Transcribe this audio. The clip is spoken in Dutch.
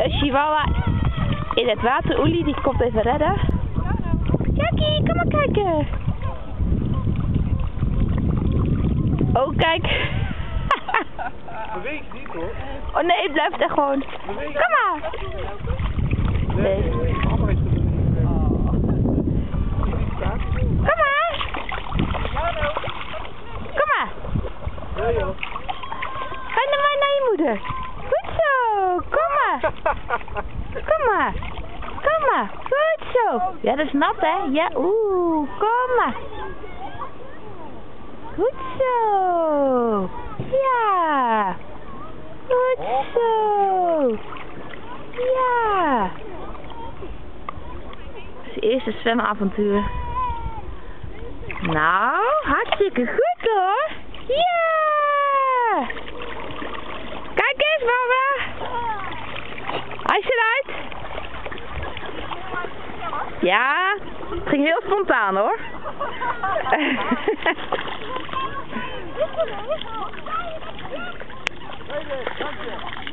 chihuahua in het water. Oelie, die komt even redden. Jackie, kom maar kijken. Oh, kijk. Beweeg niet hoor. Oh nee, het blijft er gewoon. Kom maar. Nee. Mama is er niet. Kom maar. Kom maar. Ja joh. Ga nou maar naar je moeder. Goed zo. Kom maar. Kom maar. Kom maar. Goed zo. Ja, dat is nat hè. Ja, kom maar. Goed zo. Ja. Goed zo. Ja. Het eerste zwemavontuur. Nou, hartstikke goed hoor. Ja. Kijk eens, mama. Hij is eruit. Ja, het ging heel spontaan hoor. Dank je.